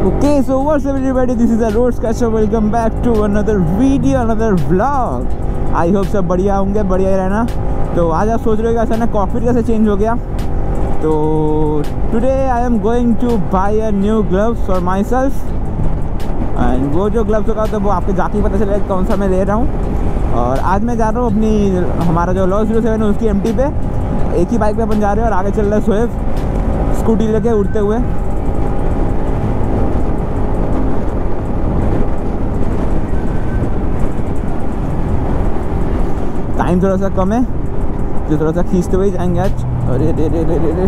Okay, so what's up everybody, this is the Road Sketcher. Welcome back to another video, another vlog. I hope सब बढ़िया होंगे, बढ़िया ही रहना। तो आज आप सोच रहे हो कि अचानक कॉफी कैसे चेंज हो गया। तो today I am going to buy a new gloves for myself. And वो जो ग्लव्स होगा तो वो आपको जाके पता चलेगा कौन सा मैं ले रहा हूँ। और आज मैं जा रहा हूँ अपनी हमारा जो लॉ 07 है उसकी एमटी पे, एक ही बाइक पे अपन जा रहे हैं। और आगे चल रहा है सोएब स्कूटी लेके उड़ते हुए। टाइम थोड़ा सा कम है जो थोड़ा सा खींचते हुए जाएंगे आज। अरे रे रे रे रे रे।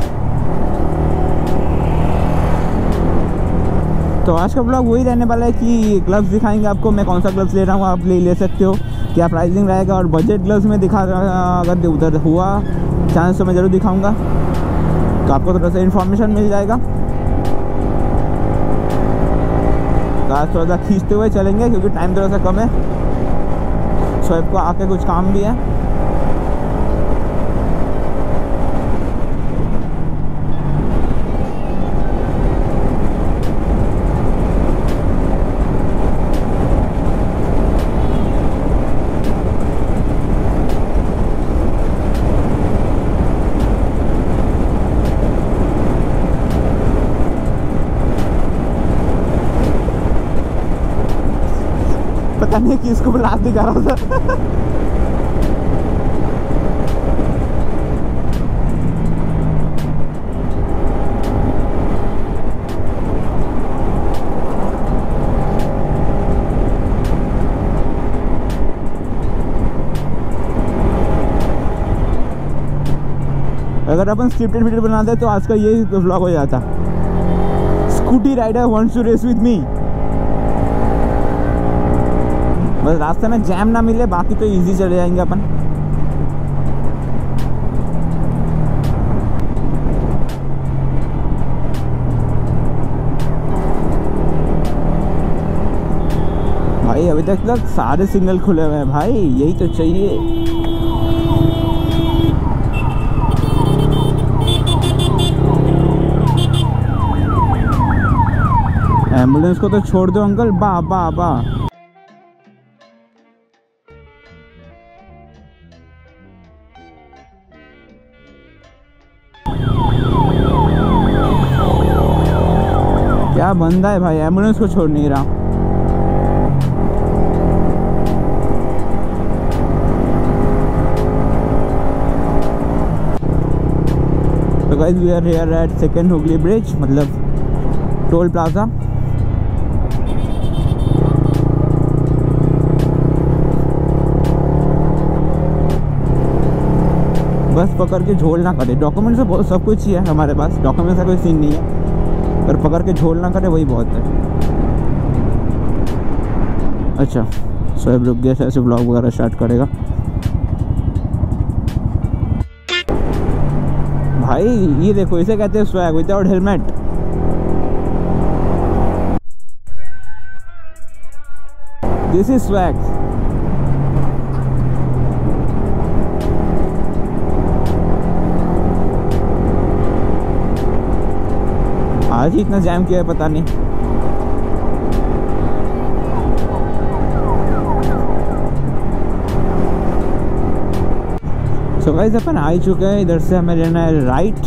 तो आज का ब्लॉग वही रहने वाला है कि ग्लव्स दिखाएंगे आपको, मैं कौन सा ग्लव्स ले रहा हूँ, आप ले सकते हो, क्या प्राइसिंग रहेगा। और बजट ग्लव्स में दिखा, अगर उधर हुआ चांस तो मैं ज़रूर दिखाऊंगा, तो आपको थोड़ा सा इन्फॉर्मेशन मिल जाएगा। तो आज थोड़ा सा खींचते हुए चलेंगे क्योंकि टाइम थोड़ा सा कम है। सोएब को आके कुछ काम भी है। पता नहीं कि इसको लात दिखा रहा था। अगर अपन स्क्रिप्टेड वीडियो बनाते तो आज का यही व्लॉग हो जाता। Scooty rider wants to race with me. बस रास्ते में जैम ना मिले, बाकी तो इजी चले जाएंगे अपन। भाई अभी तक सारे सिग्नल खुले हुए हैं भाई, यही तो चाहिए। एम्बुलेंस को तो छोड़ दो अंकल, बा बा बा। क्या बंदा है भाई, एम्बुलेंस को छोड़ नहीं रहा। तो guys we are here at second Hooghly bridge, मतलब टोल प्लाजा। बस पकड़ के झोल ना करे। डॉक्यूमेंट से बहुत सब कुछ ही है हमारे पास, डॉक्यूमेंट का कोई सीन नहीं है, पर पकड़ के झोल ना करे वही बहुत है। अच्छा सोएब रुक गया, ऐसे ब्लॉग वगैरह स्टार्ट करेगा। भाई ये देखो, इसे कहते हैं swag without helmet. This is swag. आज ही इतना जैम किया है पता नहीं। सो गाइस अपन आ ही चुके हैं। इधर से हमें लेना है राइट,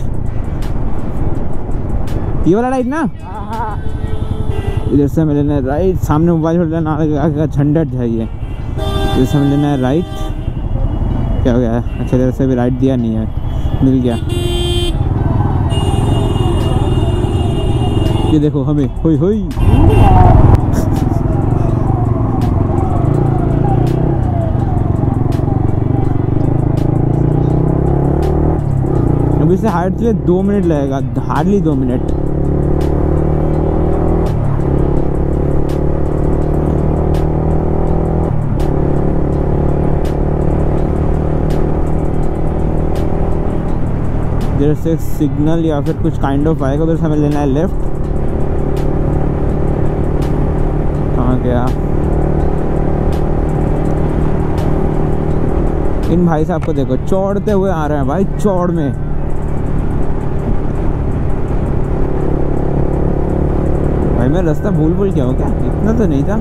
ये वाला राइट ना। इधर से हमें लेना है राइट, सामने मोबाइल होल्डर आगे झंझट है ये। इधर से हमें लेना है राइट। क्या हो गया है? अच्छा इधर से भी राइट दिया नहीं है, मिल गया। ये देखो हमें होई होई। अभी से हाइट के लिए 2 मिनट लगेगा, हार्डली 2 मिनट। इधर से सिग्नल या फिर कुछ काइंड ऑफ आएगा, उधर से हमें लेना है लेफ्ट। गया। इन भाई साहब को देखो, चौड़ते हुए आ रहे हैं भाई, चौड़ में। भाई मैं रास्ता भूल गया हूँ क्या? इतना तो नहीं था।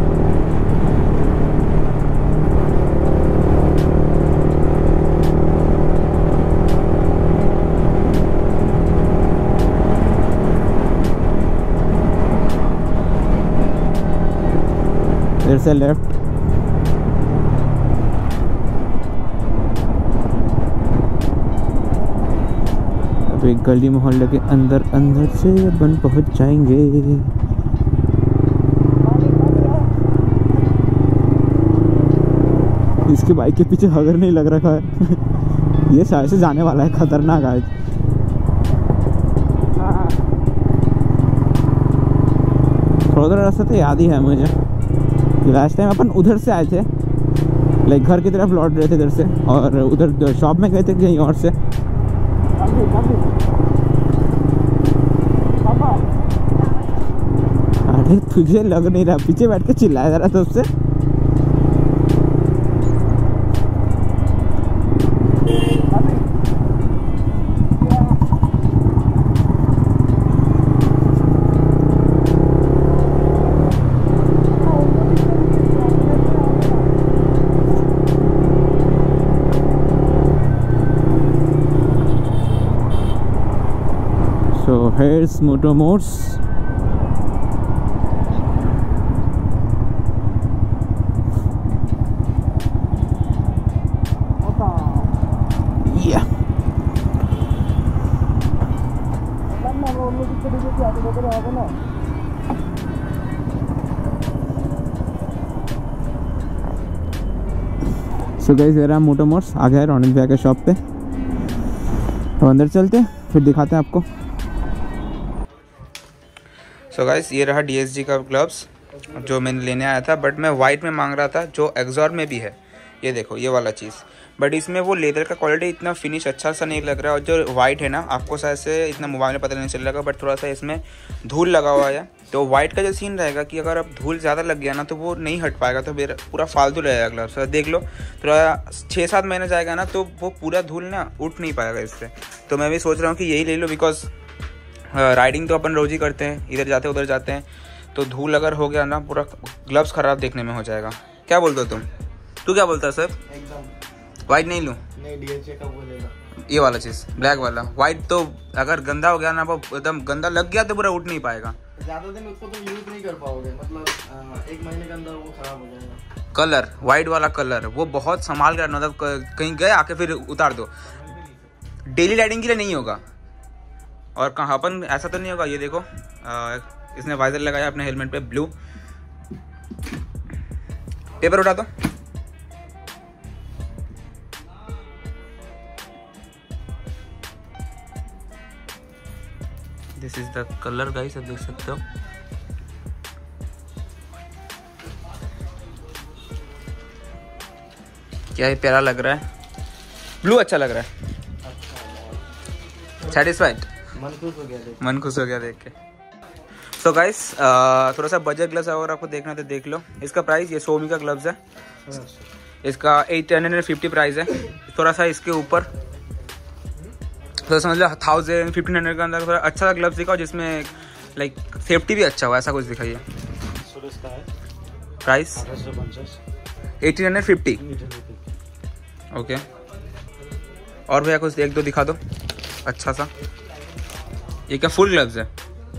इधर से लेफ्ट। अब एक गली मोहल्ले के अंदर से अपन पहुंच जाएंगे। इसके बाइक के पीछे हगर नहीं लग रखा है। ये शायद से जाने वाला है, खतरनाक आज। थोड़ा रास्ता तो याद ही है मुझे। लास्ट टाइम अपन उधर से आए थे, लाइक घर की तरफ लौट रहे थे इधर से, और उधर शॉप में गए थे कहीं और से। अरे तुझे लग नहीं रहा, पीछे बैठ के चिल्लाया जा रहा था उससे। So here's Motomors. Yeah. So guys, ये रहा मोटोमोर्स, आ गया रौनक भैया के शॉप पे। अब अंदर चलते हैं, फिर दिखाते हैं आपको। सो गाइस, ये रहा DSG का ग्लव्स जो मैंने लेने आया था, बट मैं वाइट में मांग रहा था जो एक्सॉर में भी है। ये देखो ये वाला चीज़, बट इसमें वो लेदर का क्वालिटी इतना फिनिश अच्छा सा नहीं लग रहा है। और जो वाइट है ना, आपको शायद से इतना मोबाइल में पता नहीं चल रहा, बट थोड़ा सा इसमें धूल लगा हुआ है। तो वाइट का जो सीन रहेगा कि अगर अब धूल ज़्यादा लग गया ना तो वो नहीं हट पाएगा, तो फिर पूरा फालतू रहेगा ग्लव्स। देख लो, थोड़ा 6-7 महीने जाएगा ना तो वो पूरा धूल ना उठ नहीं पाएगा इससे। तो मैं भी सोच रहा हूँ कि यही ले लो, बिकॉज राइडिंग तो अपन रोज ही करते हैं, इधर जाते हैं उधर जाते हैं, तो धूल अगर हो गया ना पूरा ग्लव्स ख़राब देखने में हो जाएगा। क्या बोलते हो तू क्या बोलता है सर? एकदम वाइट नहीं लूँ? नहीं, DSG का बोलेगा ये वाला चीज़ ब्लैक वाला। वाइट तो अगर गंदा हो गया ना, वो एकदम गंदा लग गया तो पूरा उठ नहीं पाएगा। ज़्यादा दिन उसको तुम यूज नहीं कर पाओगे, मतलब 1 महीने के अंदर वो खराब हो जाएगा। कलर वाइट वाला कलर वो बहुत संभाल कर, मतलब कहीं गए आके फिर उतार दो, डेली राइडिंग के लिए नहीं होगा। और कहाँ अपन ऐसा तो नहीं होगा। ये देखो, इसने वाइजर लगाया अपने हेलमेट पे ब्लू। पेपर उठा दो। This is the colour guys, आप देख सकते हो। क्या ये प्यारा लग रहा है, ब्लू अच्छा लग रहा है। सेटिस्फाइड, मन खुश हो गया देख के। सो गाइस, थोड़ा सा बजट ग्लव्स अगर आपको देखना तो देख लो। इसका प्राइस, ये सोमी का ग्लव्स है, इसका 850 प्राइस है। थोड़ा सा इसके ऊपर तो समझ लो 1000-1500 का अंदर थोड़ा अच्छा सा ग्लव्स दिखाओ जिसमें लाइक सेफ्टी भी अच्छा हो, ऐसा कुछ दिखाइए। प्राइस 1850। ओके, और भैया कुछ एक दो दिखा दो अच्छा सा। ये क्या फुल ग्लव्स है?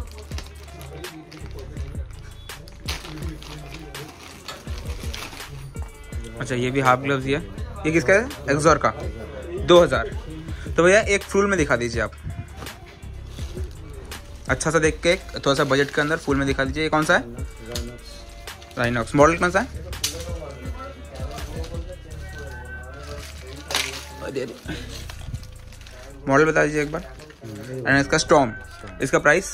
अच्छा, ये भी हाफ ग्लव्स ही है। ये किसका है? एक्सॉर का 2000। तो भैया एक फुल में दिखा दीजिए आप, अच्छा सा देख के, थोड़ा सा बजट के अंदर फुल में दिखा दीजिए। ये कौन सा है? राइनॉक्स। मॉडल कौन सा है? मॉडल बता दीजिए एक बार। एंड इसका स्टॉर्म, इसका प्राइस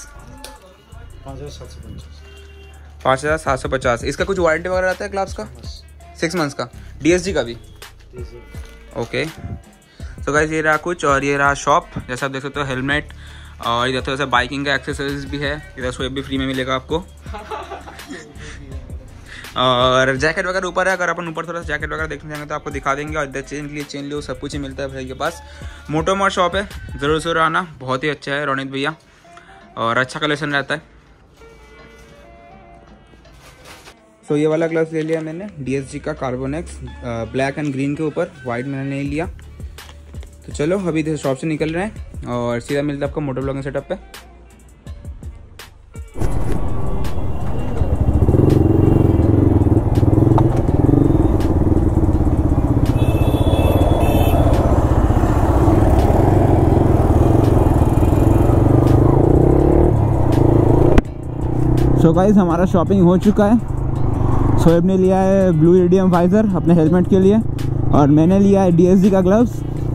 5750। इसका कुछ वारंटी वगैरह रहता है ग्लव्स का? 6 मंथ्स का। DSG का भी? ओके। तो गाइस, ये रहा कुछ, और ये रहा शॉप। जैसा आप देख सकते हो, हेलमेट, और इधर थोड़ा सा बाइकिंग का एक्सेसरीज भी है। इधर स्वेप भी फ्री में मिलेगा आपको। और जैकेट वगैरह ऊपर है, अगर अपन ऊपर थोड़ा सा जैकेट वगैरह देखने जाएंगे तो आपको दिखा देंगे। और इधर चेन लियो, सब कुछ ही मिलता है भाई के पास। मोटोमोर शॉप है, ज़रूर आना, बहुत ही अच्छा है रौनित भैया, और अच्छा कलेक्शन रहता है। तो ये वाला ग्लव्स ले लिया मैंने DSG का कार्बोनेक्स, ब्लैक एंड ग्रीन के ऊपर, वाइट मैंने नहीं लिया। तो चलो अभी शॉप से निकल रहे हैं और सीधा मिलता है आपका मोटो ब्लॉगिंग सेटअप पे। सो गाइस हमारा शॉपिंग हो चुका है। शोएब ने लिया है ब्लू इरिडियम वाइजर अपने हेलमेट के लिए और मैंने लिया है DSG का ग्लव्स।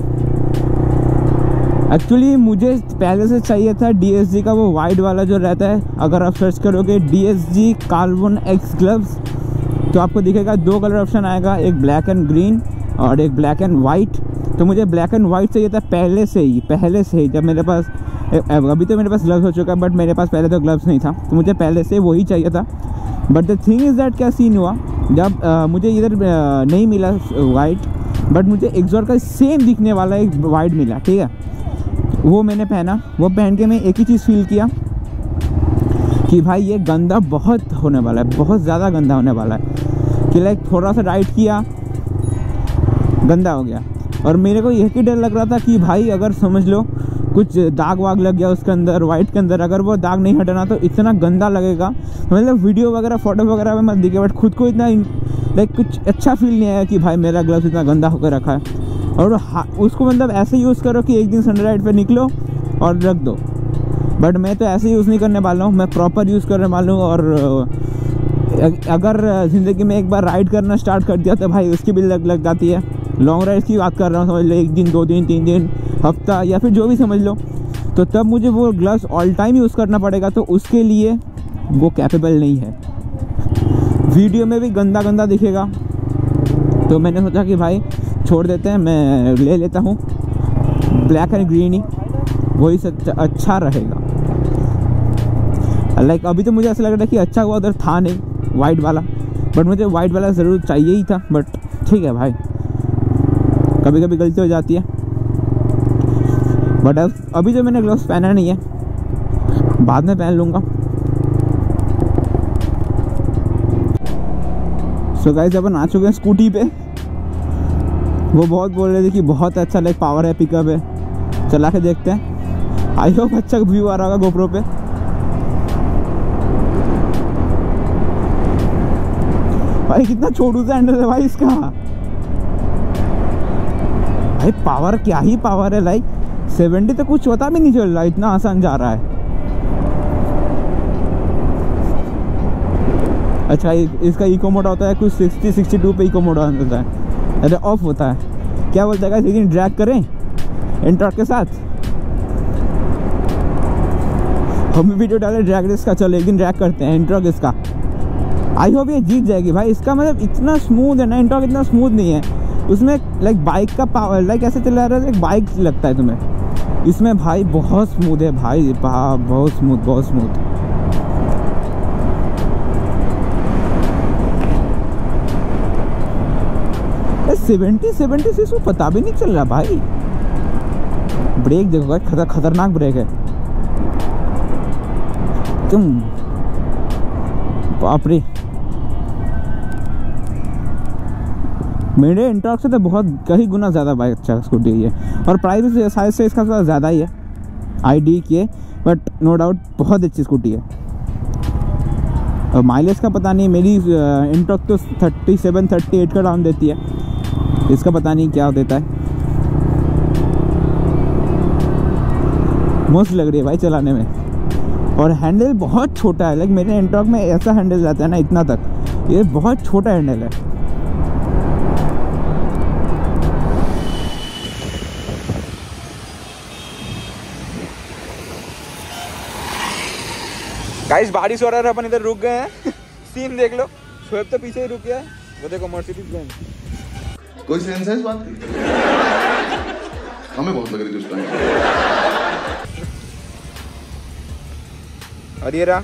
एक्चुअली मुझे पहले से चाहिए था DSG का वो वाइट वाला जो रहता है। अगर आप सर्च करोगे DSG कार्बन एक्स ग्लव्स तो आपको दिखेगा 2 कलर ऑप्शन आएगा, एक ब्लैक एंड ग्रीन और एक ब्लैक एंड वाइट। तो मुझे ब्लैक एंड वाइट चाहिए था पहले से ही जब मेरे पास, अभी तो मेरे पास ग्लव्स हो चुका है बट मेरे पास पहले तो ग्लव्स नहीं था, तो मुझे पहले से वही चाहिए था। But the thing is that क्या सीन हुआ, जब मुझे इधर नहीं मिला वाइट, बट मुझे एक्सॉर का सेम दिखने वाला एक वाइट मिला, ठीक है। वो मैंने पहना, वो पहन के मैं एक ही चीज़ फील किया कि भाई ये गंदा बहुत होने वाला है, बहुत ज़्यादा गंदा होने वाला है। कि लाइक थोड़ा सा राइड किया गंदा हो गया। और मेरे को यही डर लग रहा था कि भाई अगर समझ लो कुछ दाग वाग लग गया उसके अंदर, वाइट के अंदर, अगर वो दाग नहीं हटाना तो इतना गंदा लगेगा। मतलब वीडियो वगैरह फोटो वगैरह में मत दिखे, बट खुद को इतना लाइक कुछ अच्छा फील नहीं आया कि भाई मेरा ग्लव्स इतना गंदा होकर रखा है। और उसको मतलब ऐसे यूज़ करो कि एक दिन सन राइड पे निकलो और रख दो। बट मैं तो ऐसे यूज़ नहीं करने वाला हूँ, मैं प्रॉपर यूज़ करने वाला हूँ। और अगर ज़िंदगी में एक बार राइड करना स्टार्ट कर दिया तो भाई उसकी भी लग जाती है। लॉन्ग राइड की बात कर रहा हूँ, समझ लो 1 दिन 2 दिन 3 दिन हफ्ता या फिर जो भी समझ लो, तो तब मुझे वो ग्लव्स ऑल टाइम यूज़ करना पड़ेगा। तो उसके लिए वो कैपेबल नहीं है, वीडियो में भी गंदा गंदा दिखेगा। तो मैंने सोचा कि भाई छोड़ देते हैं, मैं ले लेता हूँ ब्लैक एंड ग्रीन ही, वही अच्छा रहेगा। लाइक अभी तो मुझे ऐसा लग रहा है कि अच्छा हुआ उधर था नहीं वाइट वाला, बट मुझे वाइट वाला ज़रूर चाहिए ही था। बट ठीक है भाई, कभी कभी गलती हो जाती है। बट अभी जो मैंने ग्लव्स पहना नहीं है, बाद में पहन लूँगा। सो गाइस अपन आ चुके हैं स्कूटी पे। वो बहुत बोल रहे थे कि बहुत अच्छा लाइक पावर है, पिकअप है, चला के देखते हैं। आई होप अच्छा व्यू आ रहा होगा गोप्रो पे। भाई कितना छोटू सा हैंडल है भाई इसका। भाई पावर क्या ही पावर है, लाइक 70 तो कुछ पता भी नहीं चल रहा, इतना आसान जा रहा है। अच्छा इसका इको मोड होता है कुछ 60-62 पे इको मोड होता है, अरे ऑफ होता है। क्या बोलता है, एक दिन ड्रैग करें एंटॉर्क के साथ, हम भी वीडियो डाले ड्रैग रेस का। चलो एक दिन ड्रैग करते हैं एंटॉर्क इसका। आई होप ये जीत जाएगी भाई। इसका मतलब इतना स्मूथ है ना, एंटॉर्क इतना स्मूथ नहीं है उसमें। लाइक बाइक का पावर, लाइक ऐसे चला रहा है एक बाइक लगता है तुम्हें। इसमें भाई बहुत स्मूथ है भाई, बहुत स्मूथ, बहुत स्मूथ। ये 70-76 को पता भी नहीं चल रहा भाई। ब्रेक देखो भाई, खतरनाक ब्रेक है तुम, बाप रे। मेरे एंटॉर्क से तो बहुत कई गुना ज़्यादा बाइक अच्छा स्कूटी है। और प्राइस साइज से इसका थोड़ा ज़्यादा ही है ID के, बट नो डाउट बहुत अच्छी स्कूटी है। और माइलेज का पता नहीं, मेरी एंटॉर्क तो 37-38 का डाउन देती है, इसका पता नहीं क्या देता है। मस्त लग रही है भाई चलाने में। और हैंडल बहुत छोटा है, लाइक मेरे एंटॉर्क में ऐसा हैंडल रहता है ना इतना तक, ये बहुत छोटा हैंडल है। गाइस बारिश हो रहा है, अपन इधर रुक गए हैं। सीन देख लो, शोएब तो पीछे ही रुक गया है। वो देखो मर्सिडीज बेंज। कोई सेंस है इस बात की? हमें बहुत लग रही थी उस टाइम। और ये रहा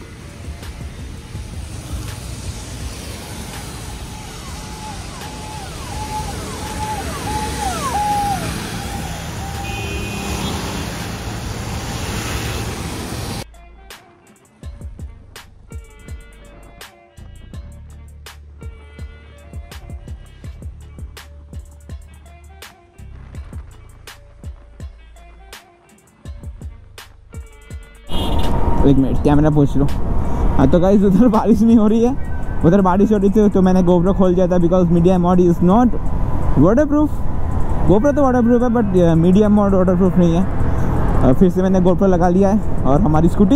एक मिनट कैमरा पूछ लो। हाँ तो गाइस उधर बारिश नहीं हो रही है, उधर बारिश हो रही थी तो मैंने GoPro खोल दिया था because media mode is not water proof. GoPro तो वाटर प्रूफ है but media mode water proof नहीं है। फिर से मैंने GoPro लगा लिया है और हमारी स्कूटी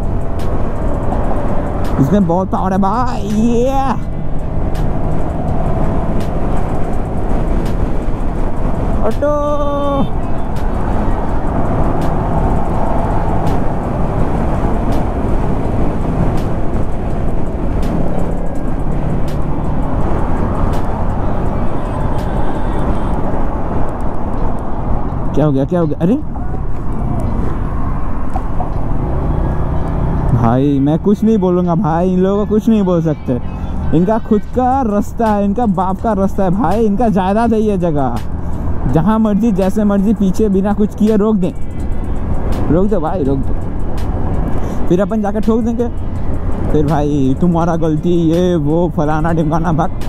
इसमें बहुत पावर है भाई। ये ऑटो क्या हो गया, क्या हो गया? अरे भाई मैं कुछ नहीं बोलूँगा भाई, इन लोगों को कुछ नहीं बोल सकते। इनका खुद का रास्ता है, इनका बाप का रास्ता है भाई, इनका जायदाद है ये जगह। जहाँ मर्जी जैसे मर्जी पीछे बिना कुछ किए रोक दें, रोक दो भाई रोक दो, फिर अपन जाकर ठोक देंगे। फिर भाई तुम्हारा गलती ये वो फलाना ढिमकाना भाग।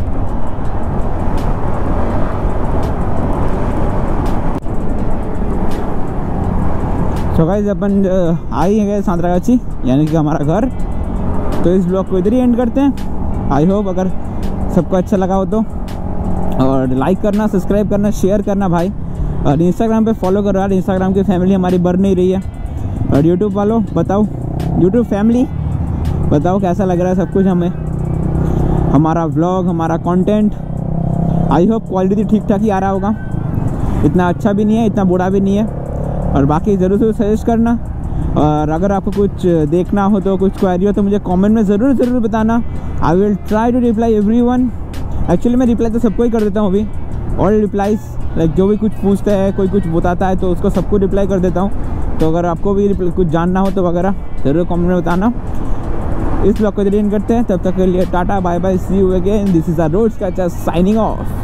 तो गाइस अपन आई है सांतरागाछी यानी कि हमारा घर। तो इस ब्लॉग को इधर ही एंड करते हैं। आई होप अगर सबको अच्छा लगा हो तो, और लाइक करना, सब्सक्राइब करना, शेयर करना भाई। और इंस्टाग्राम पे फॉलो करो यार, इंस्टाग्राम की फैमिली हमारी बढ़ नहीं रही है। और यूट्यूब वालों बताओ, यूट्यूब फैमिली बताओ कैसा लग रहा है सब कुछ हमें, हमारा व्लॉग, हमारा कंटेंट। आई होप क्वालिटी ठीक ठाक ही आ रहा होगा, इतना अच्छा भी नहीं है इतना बुरा भी नहीं है। और बाकी ज़रूर से सजेस्ट करना। और अगर आपको कुछ देखना हो तो, कुछ क्वेरी हो तो मुझे कमेंट में ज़रूर बताना। I will try to reply everyone. Actually मैं रिप्लाई तो सबको ही कर देता हूँ अभी, ऑल रिप्लाईज लाइक जो भी कुछ पूछता है, कोई कुछ बताता है तो उसको सबको रिप्लाई कर देता हूँ। तो अगर आपको भी कुछ जानना हो तो वगैरह ज़रूर कमेंट में बताना। इस ब्लॉग को एंड करते हैं, तब तक के लिए tata bye bye, see you again. This is the road sketcher signing of.